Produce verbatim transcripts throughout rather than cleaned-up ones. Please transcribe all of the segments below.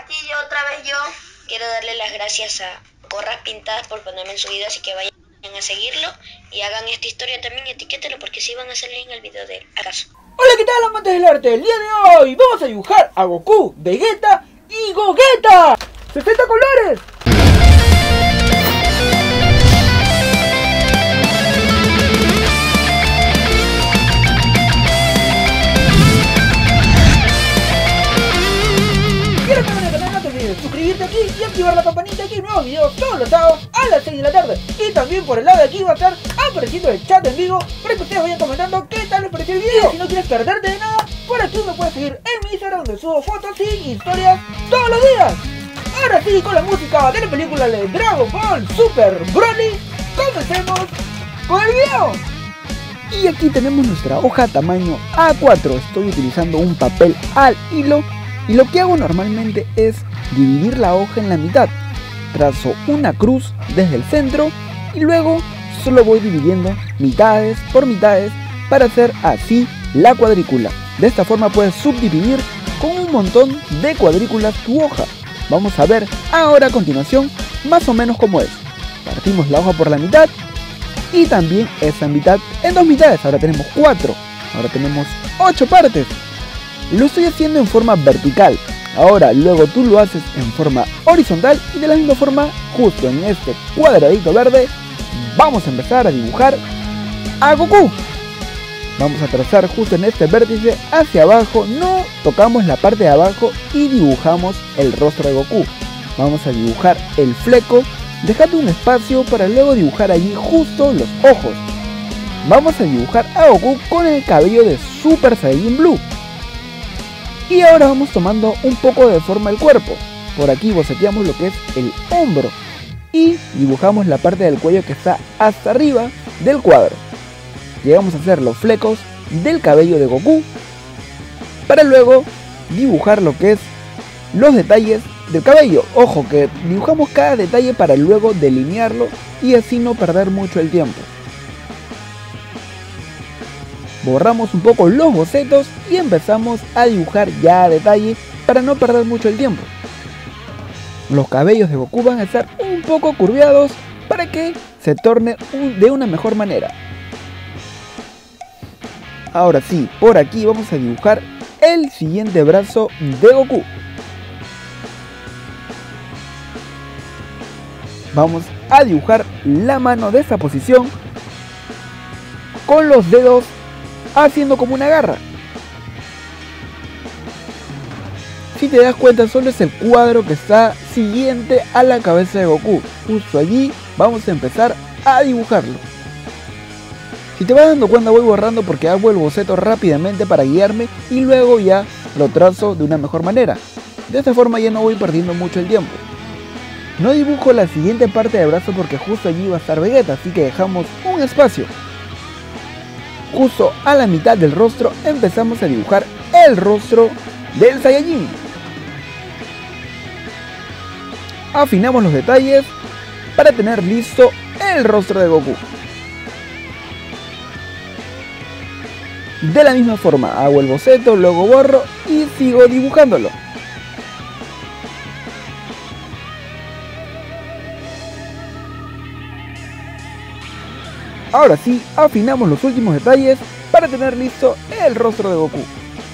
aquí yo otra vez yo. Quiero darle las gracias a Gorras Pintadas por ponerme en su video, así que vayan a seguirlo y hagan esta historia también, etiquételo porque si van a salir en el video de él, acaso. Hola, ¿qué tal amantes del arte? El día de hoy vamos a dibujar a Goku, Vegeta y Gogeta. ¡sesenta colores! Suscribirte aquí y activar la campanita. Aquí nuevos videos todos los sábados a las seis de la tarde. Y también por el lado de aquí va a estar apareciendo el chat en vivo para que ustedes vayan comentando qué tal les pareció el video. Si no quieres perderte de nada, por aquí me puedes seguir en mi Instagram, donde subo fotos y historias todos los días. Ahora sí, con la música de la película de Dragon Ball Super Broly, comencemos con el video. Y aquí tenemos nuestra hoja tamaño A cuatro. Estoy utilizando un papel al hilo. Y lo que hago normalmente es dividir la hoja en la mitad. Trazo una cruz desde el centro y luego solo voy dividiendo mitades por mitades para hacer así la cuadrícula. De esta forma puedes subdividir con un montón de cuadrículas tu hoja. Vamos a ver ahora a continuación más o menos cómo es. Partimos la hoja por la mitad y también esa mitad en dos mitades. Ahora tenemos cuatro. Ahora tenemos ocho partes. Lo estoy haciendo en forma vertical. Ahora luego tú lo haces en forma horizontal y de la misma forma, justo en este cuadradito verde, vamos a empezar a dibujar a Goku. Vamos a trazar justo en este vértice hacia abajo, no tocamos la parte de abajo y dibujamos el rostro de Goku. Vamos a dibujar el fleco, dejando un espacio para luego dibujar allí justo los ojos. Vamos a dibujar a Goku con el cabello de Super Saiyajin Blue. Y ahora vamos tomando un poco de forma el cuerpo. Por aquí boceteamos lo que es el hombro y dibujamos la parte del cuello que está hasta arriba del cuadro. Llegamos a hacer los flecos del cabello de Goku para luego dibujar lo que es los detalles del cabello. Ojo que dibujamos cada detalle para luego delinearlo y así no perder mucho el tiempo. Borramos un poco los bocetos y empezamos a dibujar ya a detalle para no perder mucho el tiempo. Los cabellos de Goku van a estar un poco curveados para que se torne un, de una mejor manera. Ahora sí, por aquí vamos a dibujar el siguiente brazo de Goku. Vamos a dibujar la mano de esa posición con los dedos haciendo como una garra. Si te das cuenta, solo es el cuadro que está siguiente a la cabeza de Goku. Justo allí vamos a empezar a dibujarlo. Si te vas dando cuenta, voy borrando porque hago el boceto rápidamente para guiarme y luego ya lo trazo de una mejor manera. De esta forma ya no voy perdiendo mucho el tiempo. No dibujo la siguiente parte del brazo porque justo allí va a estar Vegeta, así que dejamos un espacio. Justo a la mitad del rostro empezamos a dibujar el rostro del Saiyajin. Afinamos los detalles para tener listo el rostro de Goku. De la misma forma hago el boceto, luego borro y sigo dibujándolo. Ahora sí, afinamos los últimos detalles para tener listo el rostro de Goku.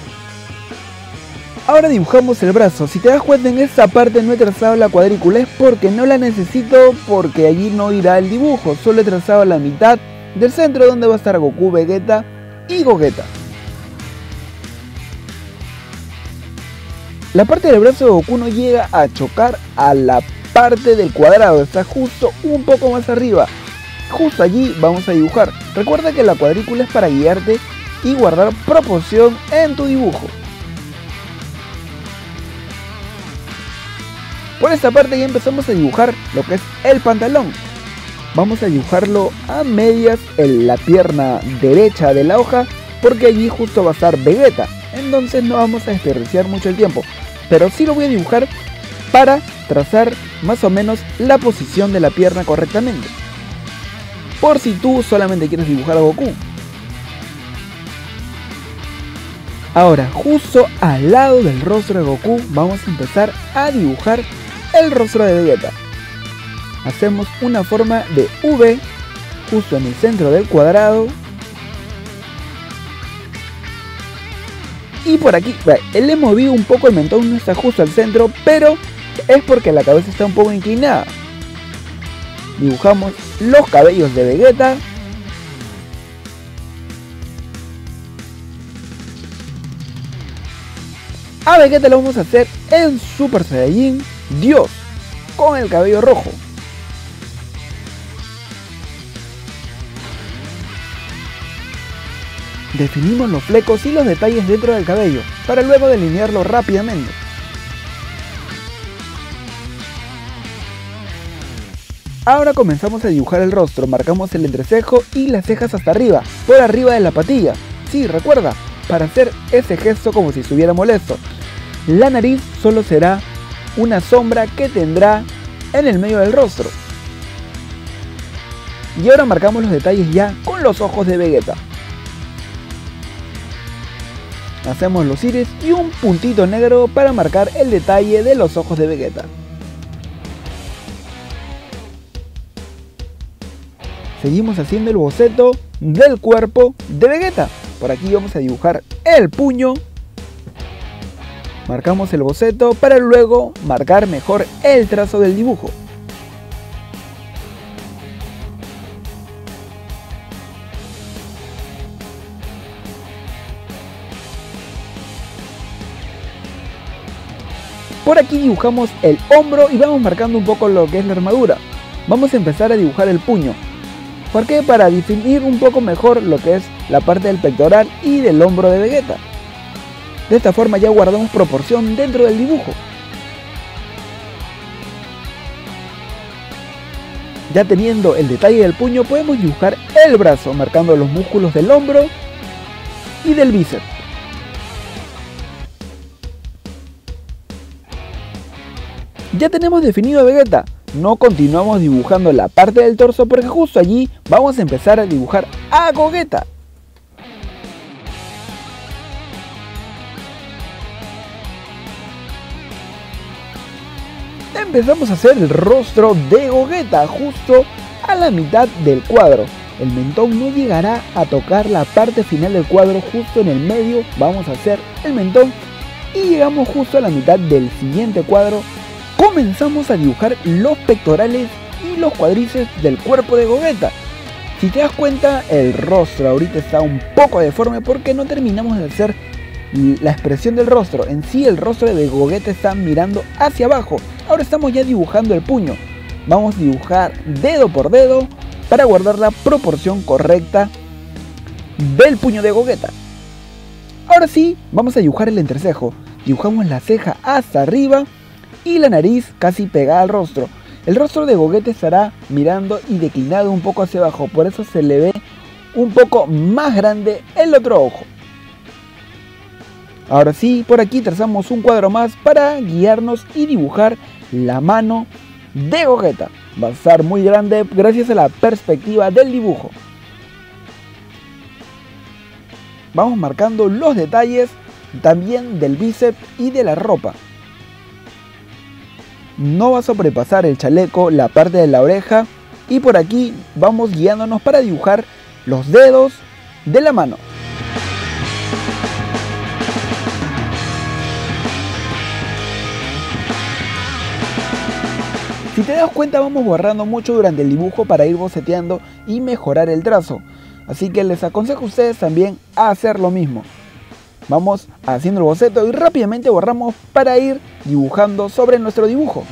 Ahora dibujamos el brazo. Si te das cuenta, en esta parte no he trazado la cuadrícula, es porque no la necesito, porque allí no irá el dibujo. Solo he trazado la mitad del centro donde va a estar Goku, Vegeta y Gogeta. La parte del brazo de Goku no llega a chocar a la parte del cuadrado, está justo un poco más arriba. Justo allí vamos a dibujar. Recuerda que la cuadrícula es para guiarte y guardar proporción en tu dibujo. Por esta parte ya empezamos a dibujar lo que es el pantalón. Vamos a dibujarlo a medias en la pierna derecha de la hoja porque allí justo va a estar Vegeta. Entonces no vamos a desperdiciar mucho el tiempo. Pero sí lo voy a dibujar para trazar más o menos la posición de la pierna correctamente. Por si tú solamente quieres dibujar a Goku. Ahora, justo al lado del rostro de Goku, vamos a empezar a dibujar el rostro de Vegeta. Hacemos una forma de V justo en el centro del cuadrado. Y por aquí, le he movido un poco el mentón, no está justo al centro, pero es porque la cabeza está un poco inclinada. Dibujamos los cabellos de Vegeta. A Vegeta lo vamos a hacer en Super Saiyajin Dios, con el cabello rojo. Definimos los flecos y los detalles dentro del cabello, para luego delinearlo rápidamente. Ahora comenzamos a dibujar el rostro, marcamos el entrecejo y las cejas hasta arriba, por arriba de la patilla. Sí, recuerda, para hacer ese gesto como si estuviera molesto. La nariz solo será una sombra que tendrá en el medio del rostro. Y ahora marcamos los detalles ya con los ojos de Vegeta. Hacemos los iris y un puntito negro para marcar el detalle de los ojos de Vegeta. Seguimos haciendo el boceto del cuerpo de Vegeta. Por aquí vamos a dibujar el puño. Marcamos el boceto para luego marcar mejor el trazo del dibujo. Por aquí dibujamos el hombro y vamos marcando un poco lo que es la armadura. Vamos a empezar a dibujar el puño. ¿Por qué? Para definir un poco mejor lo que es la parte del pectoral y del hombro de Vegeta. De esta forma ya guardamos proporción dentro del dibujo. Ya teniendo el detalle del puño, podemos dibujar el brazo, marcando los músculos del hombro y del bíceps. Ya tenemos definido a Vegeta. No continuamos dibujando la parte del torso porque justo allí vamos a empezar a dibujar a Gogeta. Empezamos a hacer el rostro de Gogeta justo a la mitad del cuadro. El mentón no llegará a tocar la parte final del cuadro, justo en el medio vamos a hacer el mentón y llegamos justo a la mitad del siguiente cuadro. Comenzamos a dibujar los pectorales y los cuádriceps del cuerpo de Gogeta. Si te das cuenta, el rostro ahorita está un poco deforme porque no terminamos de hacer la expresión del rostro. En sí el rostro de Gogeta está mirando hacia abajo. Ahora estamos ya dibujando el puño. Vamos a dibujar dedo por dedo para guardar la proporción correcta del puño de Gogeta. Ahora sí, vamos a dibujar el entrecejo. Dibujamos la ceja hasta arriba y la nariz casi pegada al rostro. El rostro de Gogeta estará mirando y declinado un poco hacia abajo, por eso se le ve un poco más grande el otro ojo. Ahora sí, por aquí trazamos un cuadro más para guiarnos y dibujar la mano de Gogeta. Va a estar muy grande gracias a la perspectiva del dibujo. Vamos marcando los detalles también del bíceps y de la ropa. No va a sobrepasar el chaleco la parte de la oreja y por aquí vamos guiándonos para dibujar los dedos de la mano. Si te das cuenta, vamos borrando mucho durante el dibujo para ir boceteando y mejorar el trazo. Así que les aconsejo a ustedes también a hacer lo mismo. Vamos haciendo el boceto y rápidamente borramos para ir dibujando sobre nuestro dibujo.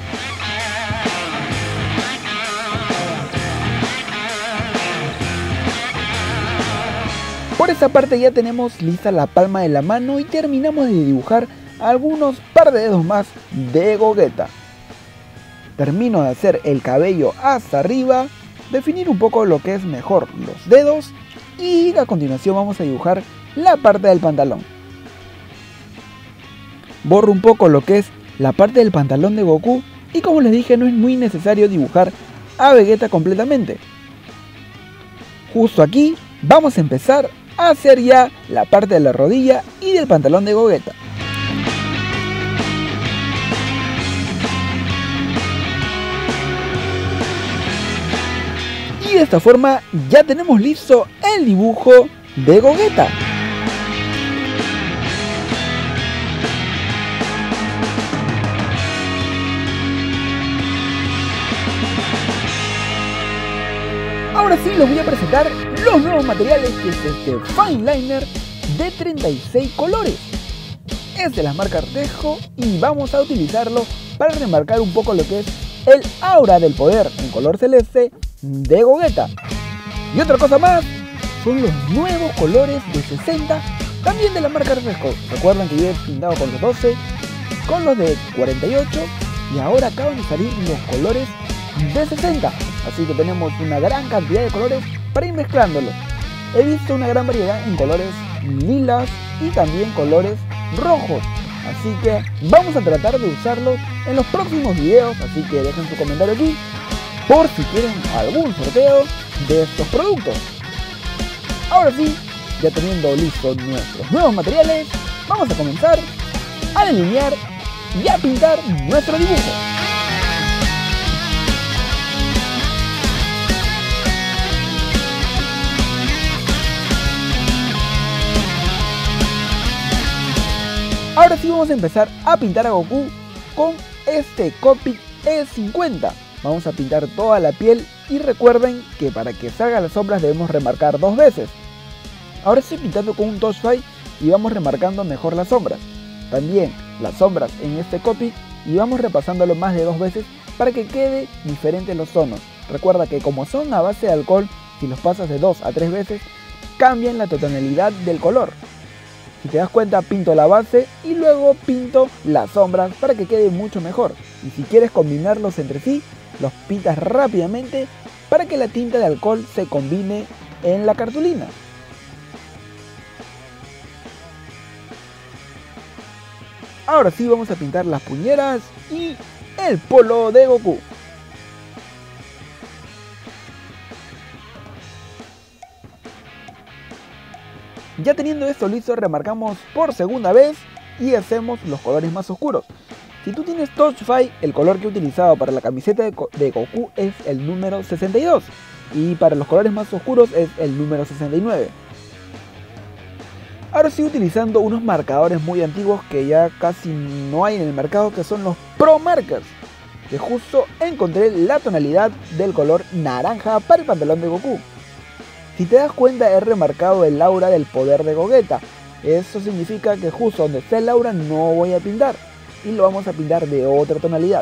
Por esta parte ya tenemos lista la palma de la mano y terminamos de dibujar algunos par de dedos más de Gogeta. Termino de hacer el cabello hasta arriba, definir un poco lo que es mejor los dedos y a continuación vamos a dibujar la parte del pantalón. Borro un poco lo que es la parte del pantalón de Goku y como les dije no es muy necesario dibujar a Vegeta completamente. Justo aquí vamos a empezar a hacer ya la parte de la rodilla y del pantalón de Gogeta. Y de esta forma ya tenemos listo el dibujo de Gogeta. Ahora sí les voy a presentar los nuevos materiales, que es este Fine Liner de treinta y seis colores. Es de la marca Artesco y vamos a utilizarlo para remarcar un poco lo que es el aura del poder en color celeste de Gogeta. Y otra cosa más, son los nuevos colores de sesenta, también de la marca Artesco. Recuerdan que yo he pintado con los doce, con los de cuarenta y ocho y ahora acaban de salir los colores de sesenta. Así que tenemos una gran cantidad de colores para ir mezclándolos. He visto una gran variedad en colores lilas y también colores rojos. Así que vamos a tratar de usarlos en los próximos videos. Así que dejen su comentario aquí por si quieren algún sorteo de estos productos. Ahora sí, ya teniendo listos nuestros nuevos materiales, vamos a comenzar a delinear y a pintar nuestro dibujo. Ahora sí vamos a empezar a pintar a Goku con este Copic E cincuenta. Vamos a pintar toda la piel y recuerden que para que salgan las sombras debemos remarcar dos veces. Ahora estoy pintando con un Touchfire y vamos remarcando mejor las sombras. También las sombras en este Copic y vamos repasándolo más de dos veces para que quede diferentes los tonos. Recuerda que como son a base de alcohol, si los pasas de dos a tres veces cambian la tonalidad del color. Si te das cuenta, pinto la base y luego pinto las sombras para que quede mucho mejor. Y si quieres combinarlos entre sí, los pintas rápidamente para que la tinta de alcohol se combine en la cartulina. Ahora sí vamos a pintar las puñeras y el polo de Goku. Ya teniendo esto listo, remarcamos por segunda vez y hacemos los colores más oscuros. Si tú tienes Touchfire, el color que he utilizado para la camiseta de, de Goku es el número sesenta y dos y para los colores más oscuros es el número sesenta y nueve. Ahora estoy utilizando unos marcadores muy antiguos que ya casi no hay en el mercado, que son los Pro Markers, que justo encontré la tonalidad del color naranja para el pantalón de Goku. Si te das cuenta, he remarcado el aura del poder de Gogeta. Eso significa que justo donde esté el aura no voy a pintar y lo vamos a pintar de otra tonalidad.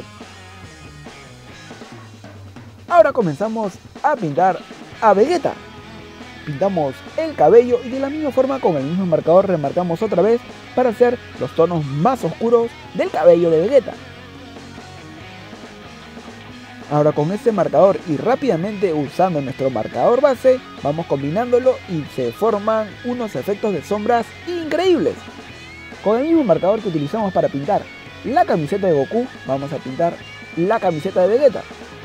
Ahora comenzamos a pintar a Vegeta. Pintamos el cabello y de la misma forma con el mismo marcador remarcamos otra vez para hacer los tonos más oscuros del cabello de Vegeta. Ahora con este marcador y rápidamente usando nuestro marcador base, vamos combinándolo y se forman unos efectos de sombras increíbles. Con el mismo marcador que utilizamos para pintar la camiseta de Goku, vamos a pintar la camiseta de Vegeta.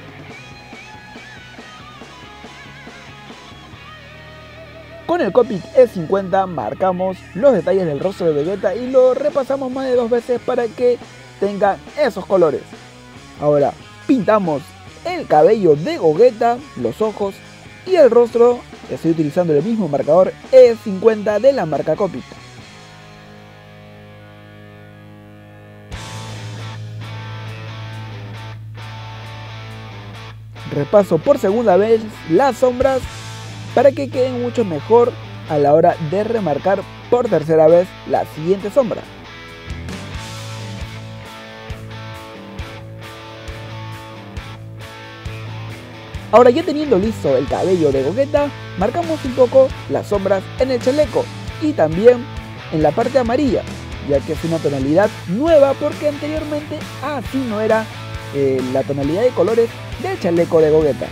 Con el Copic E cincuenta marcamos los detalles del rostro de Vegeta y lo repasamos más de dos veces para que tengan esos colores. Ahora pintamos el cabello de Gogeta, los ojos y el rostro. Estoy utilizando el mismo marcador E cincuenta de la marca Copic. Repaso por segunda vez las sombras para que queden mucho mejor a la hora de remarcar por tercera vez la siguiente sombra. Ahora ya teniendo listo el cabello de Gogeta, marcamos un poco las sombras en el chaleco y también en la parte amarilla, ya que es una tonalidad nueva porque anteriormente así no era eh, la tonalidad de colores del chaleco de Gogeta.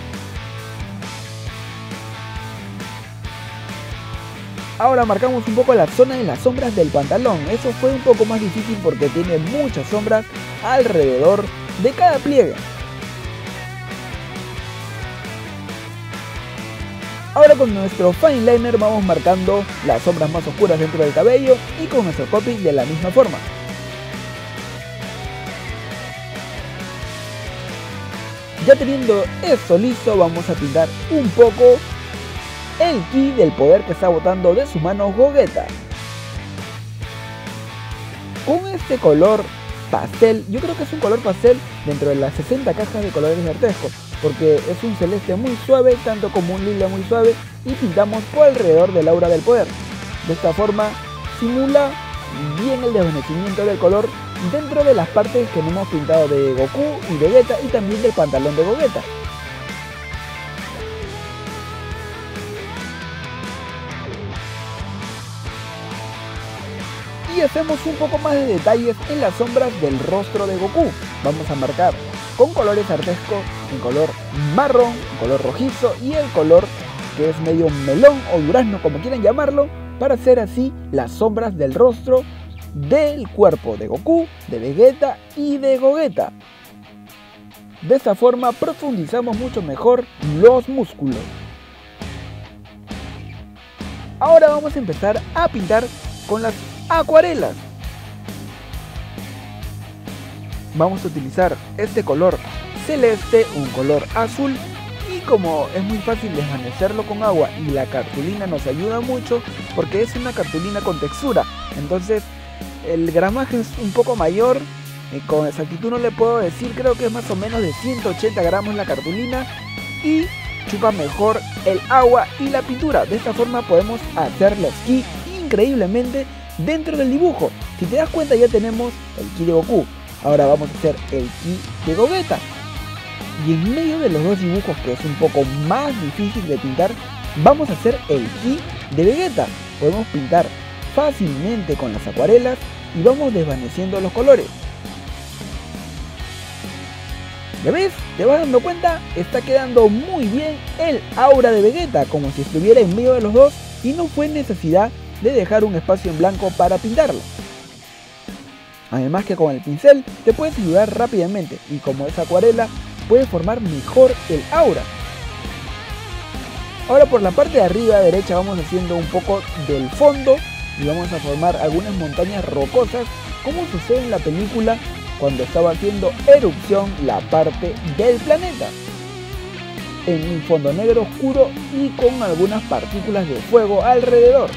Ahora marcamos un poco la zona de las sombras del pantalón. Eso fue un poco más difícil porque tiene muchas sombras alrededor de cada pliegue. Ahora con nuestro fine liner vamos marcando las sombras más oscuras dentro del cabello y con nuestro copy de la misma forma. Ya teniendo esto listo, vamos a pintar un poco el ki del poder que está botando de su mano Gogeta. Con este color pastel, yo creo que es un color pastel dentro de las sesenta cajas de colores de Artesco, porque es un celeste muy suave, tanto como un lila muy suave, y pintamos por alrededor del aura del poder. De esta forma simula bien el desvanecimiento del color dentro de las partes que no hemos pintado de Goku y Vegeta, y también del pantalón de Gogeta. Y hacemos un poco más de detalles en las sombras del rostro de Goku. Vamos a marcar con colores Artesco en color marrón, en color rojizo y el color que es medio melón o durazno, como quieran llamarlo, para hacer así las sombras del rostro del cuerpo de Goku, de Vegeta y de Gogeta. De esta forma profundizamos mucho mejor los músculos. Ahora vamos a empezar a pintar con las acuarelas. Vamos a utilizar este color celeste, un color azul, y como es muy fácil desvanecerlo con agua y la cartulina nos ayuda mucho porque es una cartulina con textura, entonces el gramaje es un poco mayor, eh, con exactitud no le puedo decir, creo que es más o menos de ciento ochenta gramos la cartulina y chupa mejor el agua y la pintura. De esta forma podemos hacer los ki increíblemente dentro del dibujo. Si te das cuenta, ya tenemos el ki de Goku, ahora vamos a hacer el ki de Gogeta, y en medio de los dos dibujos, que es un poco más difícil de pintar, vamos a hacer el ki de Vegeta. Podemos pintar fácilmente con las acuarelas y vamos desvaneciendo los colores. ¿Ya ves? ¿Te vas dando cuenta? Está quedando muy bien el aura de Vegeta, como si estuviera en medio de los dos y no fue necesidad de dejar un espacio en blanco para pintarlo. Además que con el pincel te puedes ayudar rápidamente y como es acuarela puedes formar mejor el aura. Ahora por la parte de arriba derecha vamos haciendo un poco del fondo y vamos a formar algunas montañas rocosas, como sucede en la película cuando estaba haciendo erupción la parte del planeta, en un fondo negro oscuro y con algunas partículas de fuego alrededor.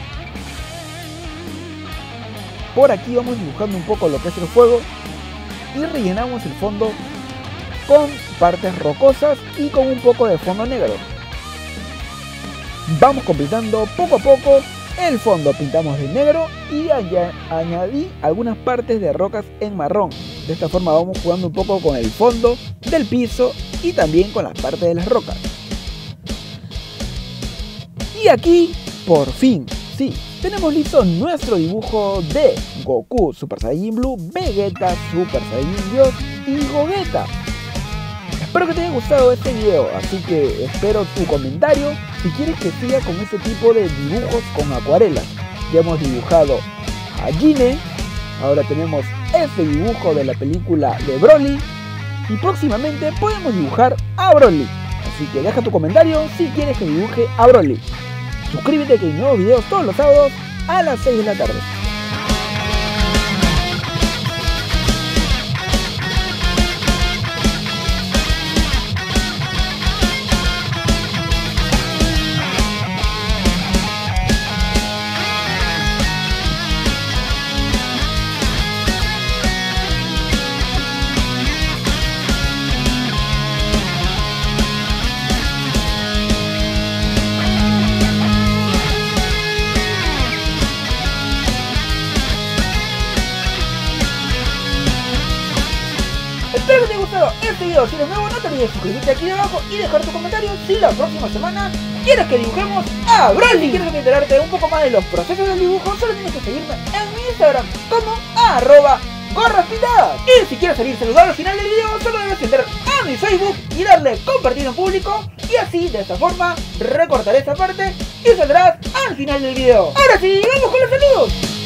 Por aquí vamos dibujando un poco lo que es el fuego y rellenamos el fondo con partes rocosas y con un poco de fondo negro. Vamos completando poco a poco el fondo, pintamos de negro y añadí algunas partes de rocas en marrón. De esta forma vamos jugando un poco con el fondo del piso y también con las partes de las rocas. Y aquí, por fin, sí, tenemos listo nuestro dibujo de Goku Super Saiyajin Blue, Vegeta Super Saiyajin Dios y Gogeta. Espero que te haya gustado este video, así que espero tu comentario si quieres que siga con este tipo de dibujos con acuarelas. Ya hemos dibujado a Gine, ahora tenemos este dibujo de la película de Broly y próximamente podemos dibujar a Broly. Así que deja tu comentario si quieres que dibuje a Broly. Suscríbete que hay nuevos videos todos los sábados a las seis de la tarde. Espero que te haya gustado este video. Si eres nuevo, no te olvides suscribirte aquí abajo y dejar tu comentario si la próxima semana quieres que dibujemos a Broly. Si quieres enterarte un poco más de los procesos del dibujo, solo tienes que seguirme en mi Instagram como arroba gorras pintadas. Y si quieres salir saludado al final del video, solo debes entrar a mi Facebook y darle compartir en público, y así de esta forma recortaré esta parte y saldrás al final del video. Ahora sí, vamos con los saludos.